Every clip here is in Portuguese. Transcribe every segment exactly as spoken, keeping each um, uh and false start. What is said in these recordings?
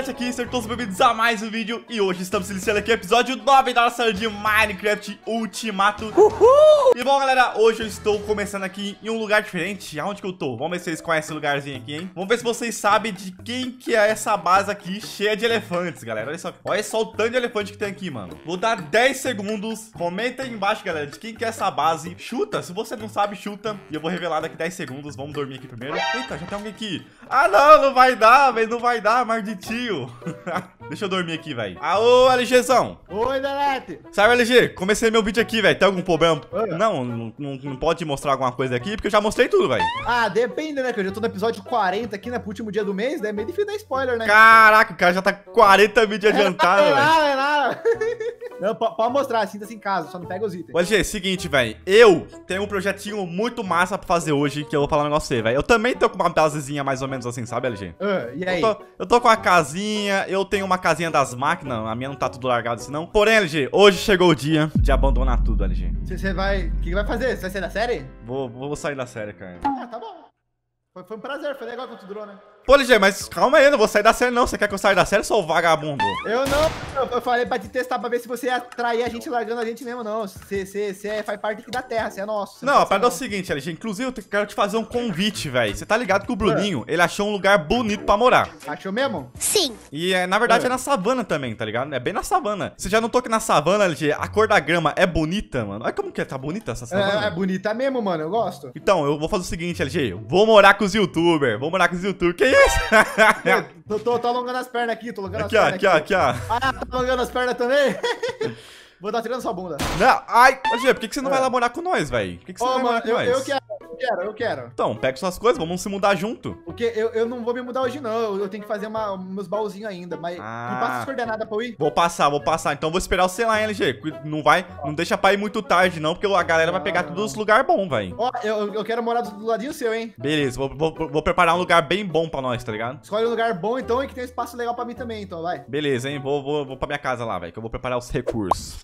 Dante aqui, sejam todos bem-vindos a mais um vídeo. E hoje estamos iniciando aqui o episódio nove da nossa série de Minecraft Ultimato. Uhul! E bom, galera, hoje eu estou começando aqui em um lugar diferente. Aonde que eu tô? Vamos ver se vocês conhecem esse lugarzinho aqui, hein? Vamos ver se vocês sabem de quem que é essa base aqui cheia de elefantes, galera. Olha só, olha só o tanto de elefante que tem aqui, mano. Vou dar dez segundos. Comenta aí embaixo, galera, de quem que é essa base. Chuta, se você não sabe, chuta. E eu vou revelar daqui dez segundos. Vamos dormir aqui primeiro. Eita, já tem alguém aqui. Ah, não, não vai dar, velho. Não vai dar, malditinho. Deixa eu dormir aqui, velho. Aô, LGzão. Oi, Delete. Sabe, L G, comecei meu vídeo aqui, velho. Tem algum problema? Oi. Não, não, não, não pode mostrar alguma coisa aqui, porque eu já mostrei tudo, velho. Ah, depende, né? Que eu já tô no episódio quarenta aqui, né? Pro último dia do mês, né? Meio difícil dar spoiler, né? Caraca, o cara já tá quarenta vídeos adiantado, É velho. nada, é nada. Não, pode mostrar, sinta-se em casa, só não pega os itens. Ô, L G, seguinte, velho. Eu tenho um projetinho muito massa pra fazer hoje, que eu vou falar um negócio pra você, velho. Eu também tô com uma basezinha mais ou menos assim, sabe, L G? Ah, e aí? Eu tô, eu tô com a casinha, eu tenho uma casinha das máquinas, a minha não tá tudo largado assim não. Porém, L G, hoje chegou o dia de abandonar tudo, L G. Você vai... O que vai fazer? Você vai sair da série? Vou, vou sair da série, cara. Ah, tá bom. Foi, foi um prazer, foi legal quanto durou, né? Pô, L G, mas calma aí, eu não vou sair da série não. Você quer que eu saia da série, sou vagabundo? Eu não, eu, eu falei pra te testar pra ver se você ia atrair a gente largando a gente mesmo, não. Você, você, você faz parte aqui da terra, você é nosso. Não, a parada é o seguinte, L G, inclusive eu te- quero te fazer um convite, velho. Você tá ligado que o Bruninho, ele achou um lugar bonito pra morar. Achou mesmo? Sim. E é, na verdade É. é na savana também, tá ligado? É bem na savana. Você já notou que na savana, L G, a cor da grama é bonita, mano? Olha como que é, tá bonita essa savana. É, é bonita mesmo, mano, eu gosto. Então, eu vou fazer o seguinte, L G, eu vou morar com os youtubers, vou morar com os youtubers. Que isso? Tô, tô, tô alongando as pernas aqui, tô alongando Aqui, as ó, pernas aqui, ó, aqui, ó. Ah, tá alongando as pernas também? Vou dar tirando sua bunda. Não, ai, L G, por que, que você não É. vai lá morar com nós, velho? Por que, que você Ô, não vai mano, morar com eu, nós? eu quero, eu quero, eu quero. Então, pega suas coisas, vamos se mudar junto. Porque eu, eu não vou me mudar hoje, não. Eu, eu tenho que fazer uma, meus baúzinhos ainda. Mas Ah. me passa as coordenadas pra eu ir. Vou passar, vou passar. Então vou esperar você lá, hein, L G. Cu- Não vai, não deixa pra ir muito tarde, não, porque a galera vai pegar todos os lugares bons, velho. Ó, eu, eu quero morar do, do ladinho seu, hein? Beleza, vou, vou, vou preparar um lugar bem bom pra nós, tá ligado? Escolhe um lugar bom, então, e que tem espaço legal pra mim também, então, vai. Beleza, hein? Vou, vou, vou pra minha casa lá, velho, que eu vou preparar os recursos.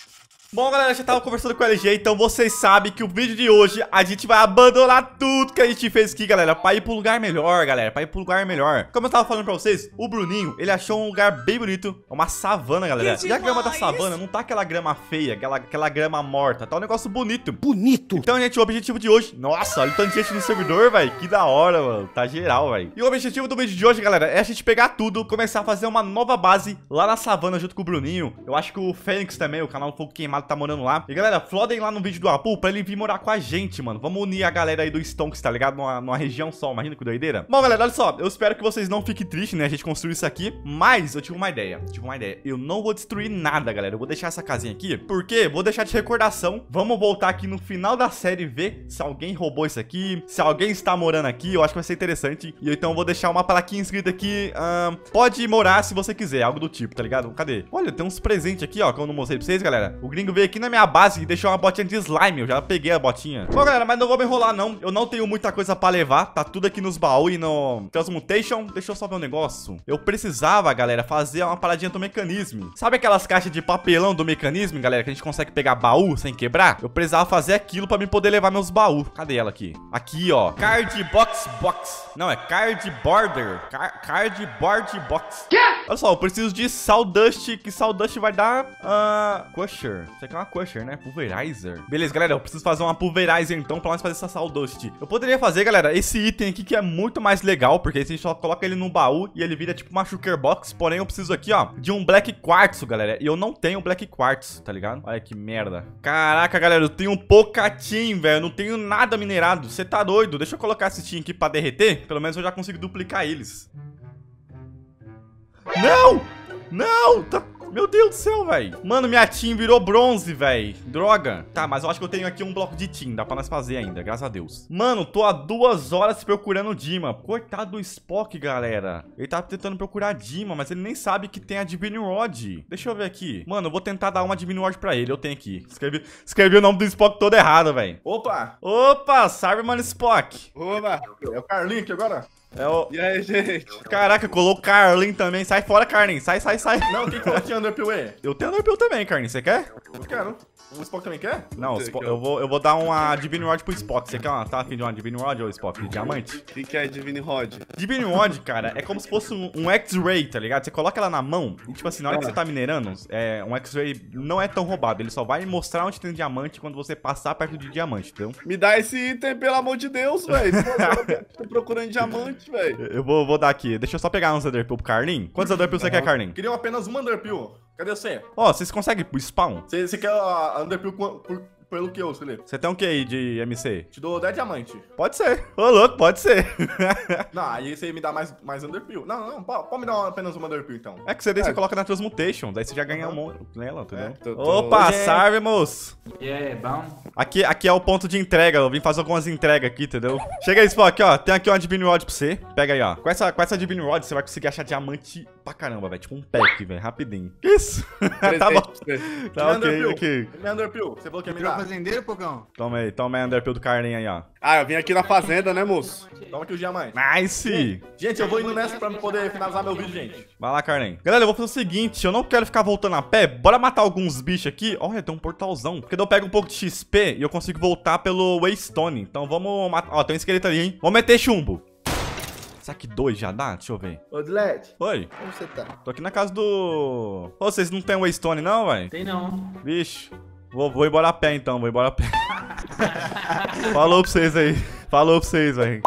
Bom, galera, já tava conversando com o L G, então vocês sabem que o vídeo de hoje a gente vai abandonar tudo que a gente fez aqui, galera, pra ir pro lugar melhor, galera, pra ir pro lugar melhor. Como eu tava falando pra vocês, o Bruninho, ele achou um lugar bem bonito, uma savana, galera. E a grama da savana não tá aquela grama feia, aquela, aquela grama morta, tá um negócio bonito. Bonito. Então, gente, o objetivo de hoje... Nossa, olha o tanto de gente no servidor, velho. Que da hora, mano. Tá geral, velho. E o objetivo do vídeo de hoje, galera, é a gente pegar tudo, começar a fazer uma nova base lá na savana junto com o Bruninho. Eu acho que o Fênix também, o canal Fogo Queimado, tá morando lá. E, galera, flodem lá no vídeo do Apu pra ele vir morar com a gente, mano. Vamos unir a galera aí do Stonks, tá ligado? Numa, numa região só. Imagina que doideira. Bom, galera, olha só. Eu espero que vocês não fiquem tristes, né? A gente construiu isso aqui. Mas eu tive uma ideia. Tive uma ideia. Eu não vou destruir nada, galera. Eu vou deixar essa casinha aqui. Porque vou deixar de recordação. Vamos voltar aqui no final da série ver se alguém roubou isso aqui. Se alguém está morando aqui. Eu acho que vai ser interessante. E eu, então eu vou deixar uma plaquinha escrita aqui. ahn, pode morar se você quiser. Algo do tipo, tá ligado? Cadê? Olha, tem uns presentes aqui, ó. Que eu não mostrei pra vocês, galera. O gringo veio aqui na minha base e deixou uma botinha de slime. Eu já peguei a botinha. Bom, galera, mas não vou me enrolar, não. Eu não tenho muita coisa pra levar. Tá tudo aqui nos baús e no Transmutation. Deixa eu só ver um negócio. Eu precisava, galera, fazer uma paradinha do mecanismo. Sabe aquelas caixas de papelão do mecanismo, galera, que a gente consegue pegar baú sem quebrar? Eu precisava fazer aquilo pra mim poder levar meus baús. Cadê ela aqui? Aqui, ó. Card box box. Não, é card border. Car cardboard box. Olha só, eu preciso de sawdust, que sawdust vai dar ah, Crusher. Isso aqui é uma Crusher, né? Pulverizer. Beleza, galera, eu preciso fazer uma Pulverizer, então, pra nós fazer essa sawdust. Eu poderia fazer, galera, esse item aqui que é muito mais legal, porque aí a gente só coloca ele no baú e ele vira tipo uma Shulker Box. Porém, eu preciso aqui, ó, de um Black Quartzo, galera. E eu não tenho Black Quartzo, tá ligado? Olha que merda. Caraca, galera, eu tenho um Pocatim, velho. Eu não tenho nada minerado. Você tá doido? Deixa eu colocar esse Tim aqui pra derreter. Pelo menos eu já consigo duplicar eles. Não! Não! Tá... Meu Deus do céu, velho. Mano, minha Tim virou bronze, velho. Droga. Tá, mas eu acho que eu tenho aqui um bloco de Tim. Dá pra nós fazer ainda, graças a Deus. Mano, tô há duas horas procurando o Dima. Coitado do Spock, galera. Ele tá tentando procurar a Dima, mas ele nem sabe que tem a Divine Rod. Deixa eu ver aqui. Mano, eu vou tentar dar uma Divine Rod pra ele. Eu tenho aqui. Escrevi, escrevi o nome do Spock todo errado, velho. Opa! Opa, salve, mano, Spock. Opa! É o Carlinho aqui agora? É o... E aí, gente? Caraca, colou o Carlin também. Sai fora, Carlin. Sai, sai, sai. Não, quem falou que tinha Underpill aí? Eu tenho Underpill também, Carlin. Você quer? Eu quero. O Spock também quer? Não, o Spo- eu, vou, eu vou dar uma Divine Rod pro Spock. Você quer uma? Tá afim de uma Divine Rod ou Spock? De diamante? O que, que é Divine Rod? Divine Rod, cara, é como se fosse um, um X-Ray, tá ligado? Você coloca ela na mão e, tipo assim, na hora que Ah. você tá minerando, é, um X-Ray não é tão roubado. Ele só vai mostrar onde tem diamante quando você passar perto de diamante, entendeu? Me dá esse item, pelo amor de Deus, velho. Tô procurando diamante, velho. Eu vou, vou dar aqui. Deixa eu só pegar uns Underpill pro Carlin. Quantos Underpill você quer, Carlin? Queriam apenas uma Underpill. Cadê você? Ó, vocês conseguem pro spawn? Você, você quer a Underpill por, por, pelo que eu, Felipe? Você tem um que aí de M C? Te dou dez diamantes. Pode ser. Ô, louco, pode ser. Não, aí você me dá mais, mais Underpill. Não, não, pode, pode me dar apenas uma Underpill, então. É que você daí você É. coloca na Transmutation, daí você já ganha um monte nela, entendeu? É, tô- tô- Opa, Hoje é- salve, moço. E aí, bom? Aqui, aqui é o ponto de entrega, eu vim fazer algumas entregas aqui, entendeu? Chega aí, Spock, ó, tem aqui uma Divine Rod pra você. Pega aí, ó. Com essa, com essa Divine Rod, você vai conseguir achar diamante pra caramba, velho. Tipo um pack, velho, rapidinho. Que isso? tá bom. Presente. Tá ok, Underpill. ok. Me Underpill. Você falou que ia me Virou dar. fazendeiro, Pocão? Toma aí, toma aí, Underpill do Carlin aí, ó. Ah, eu vim aqui na fazenda, né, moço? Toma aqui os diamantes. Nice! Gente, eu vou indo nessa pra poder finalizar meu vídeo, gente. Vai lá, Carlin. Galera, eu vou fazer o seguinte, eu não quero ficar voltando a pé. Bora matar alguns bichos aqui. Olha, tem um portalzão. Porque daí eu pego um pouco de X P e eu consigo voltar pelo Waystone. Então vamos matar... Ó, tem um esqueleto ali, hein? Vamos meter chumbo. Será que dois já dá? Deixa eu ver. Ô, Dilete, Oi, como você tá? tô aqui na casa do... Ô, vocês não tem Waystone não, velho? Tem não. Vixe. Vou, vou embora a pé então, vou embora a pé. Falou pra vocês aí. Falou pra vocês, velho.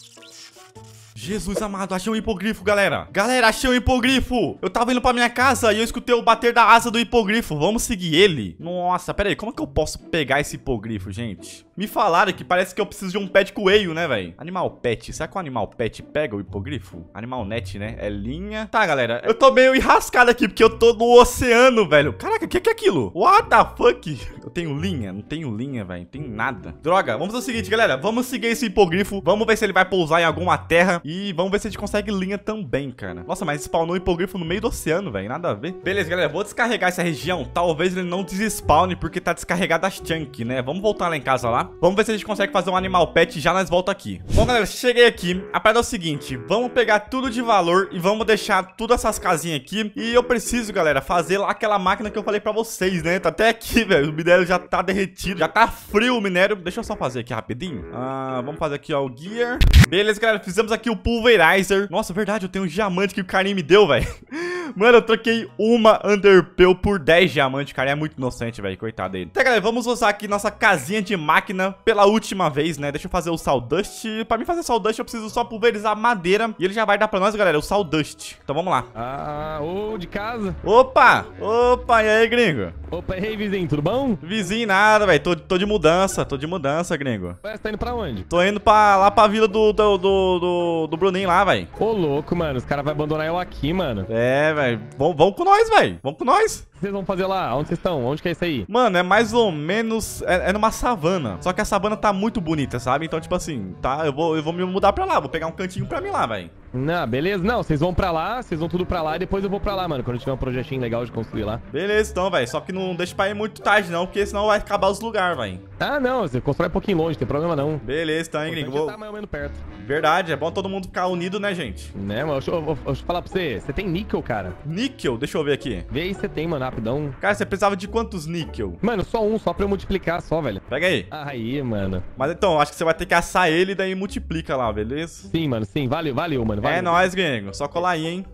Jesus amado, achei um hipogrifo, galera. Galera, achei um hipogrifo. Eu tava indo pra minha casa e eu escutei o bater da asa do hipogrifo. Vamos seguir ele. Nossa, pera aí, como é que eu posso pegar esse hipogrifo, gente? Me falaram que parece que eu preciso de um pet coelho, né, velho? Animal pet. Será que o animal pet pega o hipogrifo? Animal net, né? É linha. Tá, galera. Eu tô meio enrascado aqui porque eu tô no oceano, velho. Caraca, o que, que é aquilo? What the fuck? Eu tenho linha? Não tenho linha, velho. Não tenho nada. Droga, vamos fazer o seguinte, galera. Vamos seguir esse hipogrifo. Vamos ver se ele vai pousar em alguma terra. E vamos ver se a gente consegue linha também, cara. Nossa, mas spawnou um hipogrifo no meio do oceano, velho. Nada a ver. Beleza, galera. Vou descarregar essa região. Talvez ele não desspawne porque tá descarregado as chunk, né? Vamos voltar lá em casa lá. Vamos ver se a gente consegue fazer um animal pet e já nós volta aqui. Bom, galera, cheguei aqui. A parada é o seguinte. Vamos pegar tudo de valor e vamos deixar todas essas casinhas aqui. E eu preciso, galera, fazer lá aquela máquina que eu falei pra vocês, né? Tá até aqui, velho. O minério já tá derretido. Já tá frio o minério. Deixa eu só fazer aqui rapidinho. Ah, vamos fazer aqui, ó, o gear. Beleza, galera. Fizemos aqui o pulverizer. Nossa, verdade, eu tenho um diamante que o carinha me deu, velho. Mano, eu troquei uma Underpearl por dez diamantes. O cara é muito inocente, velho. Coitado dele. Tá, galera, vamos usar aqui nossa casinha de máquina pela última vez, né? Deixa eu fazer o Sawdust. Pra mim fazer Sawdust, eu preciso só pulverizar madeira. E ele já vai dar pra nós, galera, o Sawdust. Então vamos lá. Ah, ô, de casa. Opa! Opa, e aí, gringo? Opa, e aí, vizinho, tudo bom? Vizinho nada, velho. Tô, tô de mudança, tô de mudança, gringo. Ué, você tá indo pra onde? Tô indo pra, lá pra vila do, do, do, do, do Bruninho lá, velho. Ô, louco, mano, os caras vão abandonar eu aqui, mano. É, velho. Vão, vão com nós, velho. Vão com nós. O que vocês vão fazer lá? Onde vocês estão? Onde que é isso aí? Mano, é mais ou menos... É, é numa savana. Só que a savana tá muito bonita, sabe? Então, tipo assim, tá? Eu vou, eu vou me mudar pra lá. Vou pegar um cantinho pra mim lá, velho. Não, beleza. Não, vocês vão pra lá, vocês vão tudo pra lá e depois eu vou pra lá, mano, quando tiver um projetinho legal de construir lá. Beleza, então, velho. Só que não deixa pra ir muito tarde, não, porque senão vai acabar os lugares, velho. Ah, não, você constrói um pouquinho longe, não tem problema não. Beleza, então, hein, O gringo. importante é Vou... tá mais ou menos perto. Verdade, é bom todo mundo ficar unido, né, gente? Né, mano? Deixa eu, eu- deixa eu falar pra você. Você tem níquel, cara? Níquel, deixa eu ver aqui. Vê aí se você tem, mano, rapidão. Cara, você precisava de quantos níquel? Mano, só um, só pra eu multiplicar só, velho. Pega aí. Aí, mano. Mas então, acho que você vai ter que assar ele e daí multiplica lá, beleza? Sim, mano, sim. Valeu, valeu, mano. Valeu. É nóis, gringo. Só colar aí, hein?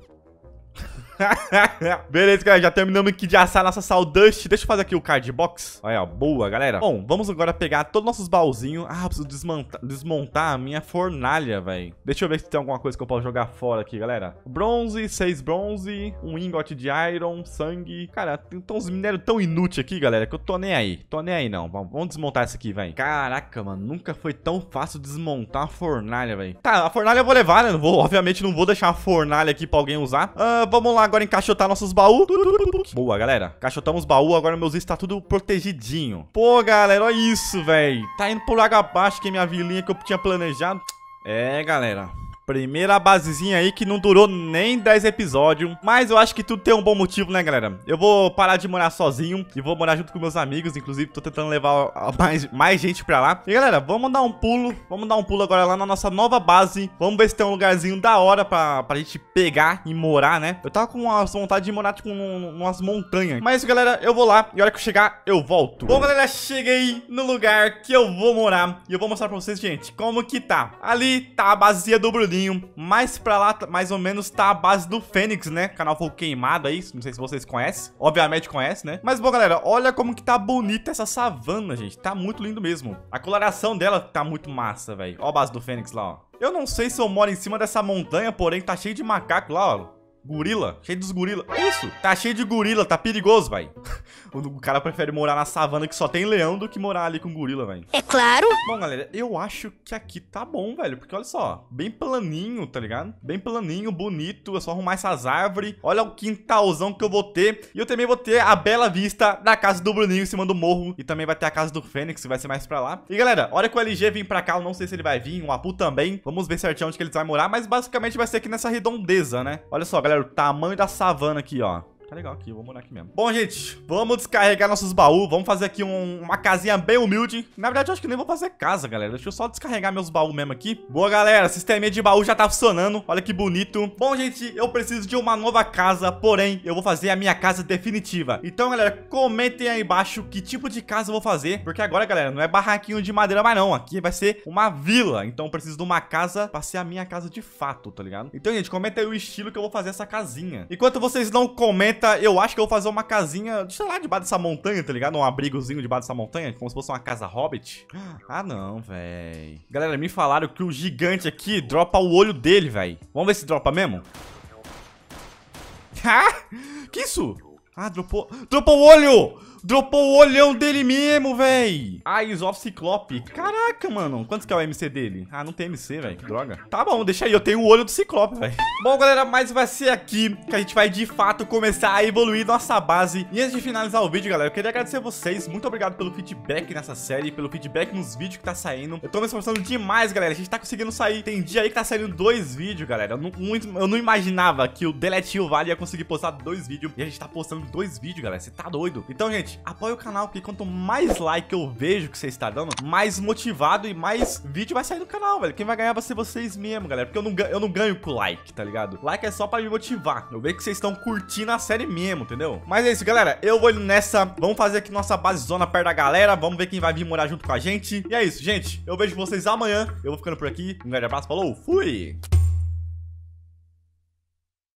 Beleza, galera, já terminamos aqui de assar nossa Sawdust. Deixa eu fazer aqui o card box. Olha, boa, galera. Bom, vamos agora pegar todos os nossos baúzinhos. Ah, eu preciso desmontar, desmontar a minha fornalha, velho. Deixa eu ver se tem alguma coisa que eu posso jogar fora aqui, galera. Bronze, seis bronze, um ingot de iron, sangue. Cara, tem uns minérios tão inúteis aqui, galera, que eu tô nem aí. Tô nem aí, não. Vamos, vamos desmontar isso aqui, velho. Caraca, mano, nunca foi tão fácil desmontar a fornalha, velho. Tá, a fornalha eu vou levar, né? Não vou, obviamente não vou deixar a fornalha aqui pra alguém usar. Ah, vamos lá agora encaixotar nossos baús. Boa, galera. Encaixotamos os baús, agora meus itens tá tudo protegidinho. Pô, galera, olha isso, velho. Tá indo por água abaixo que é minha vilinha que eu tinha planejado. É, galera. Primeira basezinha aí que não durou nem dez episódios. Mas eu acho que tudo tem um bom motivo, né, galera? Eu vou parar de morar sozinho e vou morar junto com meus amigos. Inclusive, tô tentando levar mais, mais gente pra lá. E, galera, vamos dar um pulo. Vamos dar um pulo agora lá na nossa nova base. Vamos ver se tem um lugarzinho da hora pra, pra gente pegar e morar, né? Eu tava com uma vontade de morar, tipo, num, numas montanhas. Mas, galera, eu vou lá. E a hora que eu chegar, eu volto. Bom, galera, cheguei no lugar que eu vou morar. E eu vou mostrar pra vocês, gente, como que tá. Ali tá a basezinha do Bruninho. Mais pra lá, mais ou menos, tá a base do Fênix, né? Canal Fogo Queimado aí. Não sei se vocês conhecem. Obviamente conhecem, né? Mas, bom, galera, olha como que tá bonita essa savana, gente. Tá muito lindo mesmo. A coloração dela tá muito massa, velho. Ó a base do Fênix lá, ó. Eu não sei se eu moro em cima dessa montanha, porém tá cheio de macaco lá, ó. Gorila, cheio dos gorila. Isso, tá cheio de gorila, tá perigoso, vai. O cara prefere morar na savana que só tem leão do que morar ali com gorila, velho. É claro. Bom, galera, eu acho que aqui tá bom, velho. Porque olha só, bem planinho, tá ligado? Bem planinho, bonito. É só arrumar essas árvores. Olha o quintalzão que eu vou ter. E eu também vou ter a bela vista da casa do Bruninho em cima do morro. E também vai ter a casa do Fênix, que vai ser mais pra lá. E, galera, a hora que o L G vir pra cá, eu não sei se ele vai vir. O Apu também. Vamos ver certinho onde que eles vão morar. Mas basicamente vai ser aqui nessa redondeza, né? Olha só, galera, o tamanho da savana aqui, ó. Tá legal aqui, eu vou morar aqui mesmo. Bom, gente, vamos descarregar nossos baús. Vamos fazer aqui um, uma casinha bem humilde. Na verdade, eu acho que nem vou fazer casa, galera. Deixa eu só descarregar meus baús mesmo aqui. Boa, galera, sisteminha de baú já tá funcionando. Olha que bonito. Bom, gente, eu preciso de uma nova casa. Porém, eu vou fazer a minha casa definitiva. Então, galera, comentem aí embaixo que tipo de casa eu vou fazer. Porque agora, galera, não é barraquinho de madeira mais não. Aqui vai ser uma vila. Então, eu preciso de uma casa pra ser a minha casa de fato, tá ligado? Então, gente, comenta aí o estilo que eu vou fazer essa casinha. Enquanto vocês não comentam, eu acho que eu vou fazer uma casinha, sei lá, debaixo dessa montanha, tá ligado? Um abrigozinho debaixo dessa montanha, como se fosse uma casa hobbit. Ah, não, véi. Galera, me falaram que o gigante aqui dropa o olho dele, véi. Vamos ver se dropa mesmo? Ah, que isso? Ah, dropou... Dropou o olho! Dropou o olhão dele mesmo, véi. Eyes of Ciclope. Caraca, mano. Quantos que é o M C dele? Ah, não tem M C, velho. Que droga. Tá bom, deixa aí. Eu tenho o olho do Ciclope, velho. Bom, galera, mas vai ser aqui que a gente vai, de fato, começar a evoluir nossa base. E antes de finalizar o vídeo, galera, eu queria agradecer a vocês. Muito obrigado pelo feedback nessa série, pelo feedback nos vídeos que tá saindo. Eu tô me esforçando demais, galera. A gente tá conseguindo sair. Tem dia aí que tá saindo dois vídeos, galera. Eu não, muito, eu não imaginava que o Delete o Vale ia conseguir postar dois vídeos. E a gente tá postando dois vídeos, galera. Você tá doido? Então, gente, apoia o canal, porque quanto mais like eu vejo que você está dando, mais motivado e mais vídeo vai sair do canal, velho. Quem vai ganhar vai ser vocês mesmo, galera. Porque eu não, eu não ganho com like, tá ligado? Like é só pra me motivar. Eu vejo que vocês estão curtindo a série mesmo, entendeu? Mas é isso, galera. Eu vou indo nessa. Vamos fazer aqui nossa base zona perto da galera. Vamos ver quem vai vir morar junto com a gente. E é isso, gente. Eu vejo vocês amanhã. Eu vou ficando por aqui. Um grande abraço. Falou. Fui!